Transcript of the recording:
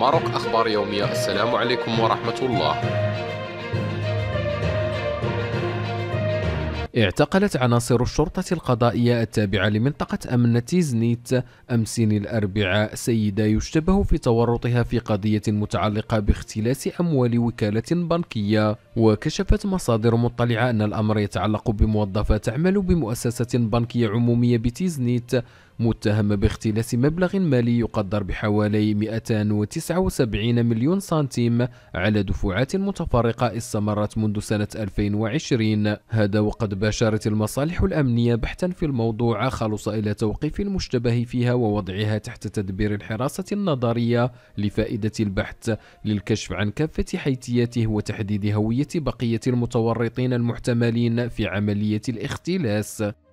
ماروك أخبار يومية. السلام عليكم ورحمة الله. اعتقلت عناصر الشرطة القضائية التابعة لمنطقة أمن تيزنيت أمس الأربعاء سيدة يشتبه في تورطها في قضية متعلقة باختلاس أموال وكالة بنكية. وكشفت مصادر مطلعة أن الأمر يتعلق بموظفة تعمل بمؤسسة بنكية عمومية بتيزنيت متهمة باختلاس مبلغ مالي يقدر بحوالي 279 مليون سنتيم على دفعات متفرقة استمرت منذ سنة 2020. هذا وقد باشرت المصالح الأمنية بحثا في الموضوع خلص إلى توقيف المشتبه فيها ووضعها تحت تدبير الحراسة النظرية لفائدة البحث للكشف عن كافة حيثياته وتحديد هوية بقية المتورطين المحتملين في عملية الاختلاس.